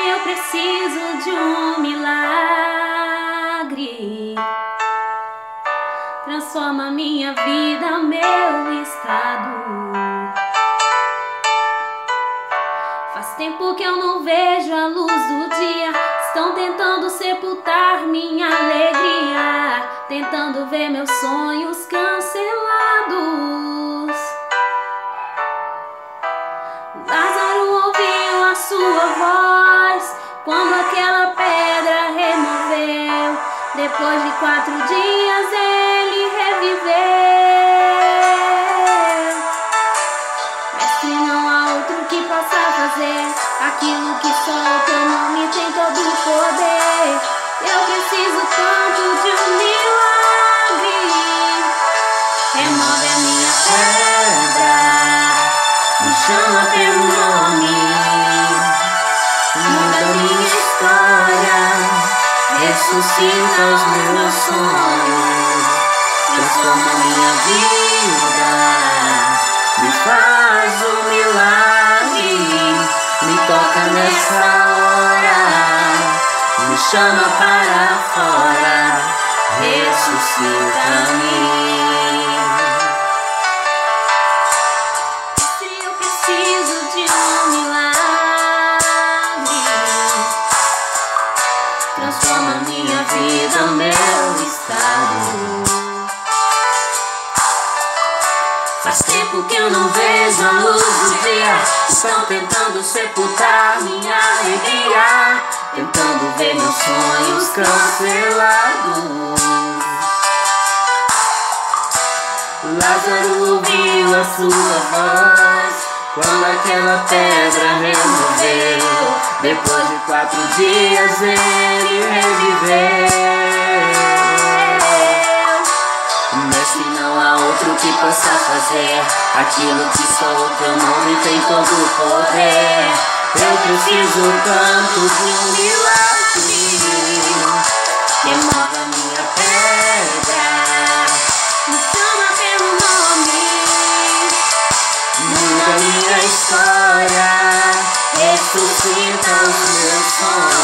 eu preciso de um milagre. Transforma minha vida, meu estado. Faz tempo que eu não vejo a luz do dia. Estão tentando sepultar minha alegria, tentando ver meus sonhos cancelados. Lázaro ouviu a sua voz quando aquela pedra removeu. Depois de 4 dias ele reviveu. Mestre, não há outro que possa fazer aquilo que só o teu nome tem todo o poder. Eu preciso tanto de um milagre. Remove a minha pedra, me chama pelo nome, muda minha história, ressuscita os meus sonhos, transforma minha vida, me faz um milagre, me toca nessa hora, me chama para fora, ressuscita-me. Eu preciso de um milagre, transforma minha vida, meu estado. Faz tempo que eu não vejo a luz do dia. Estão tentando sepultar minha alegria, tentando ver meus sonhos cancelados. Lázaro ouviu a sua voz quando aquela pedra removeu. Depois de 4 dias ele reviveu. Mestre, não há outro que possa fazer aquilo que só o teu nome tem todo o poder. Eu preciso tanto de um milagre. Remova minha pedra, me chama pelo nome, muda minha história, ressuscita os meus sonhos.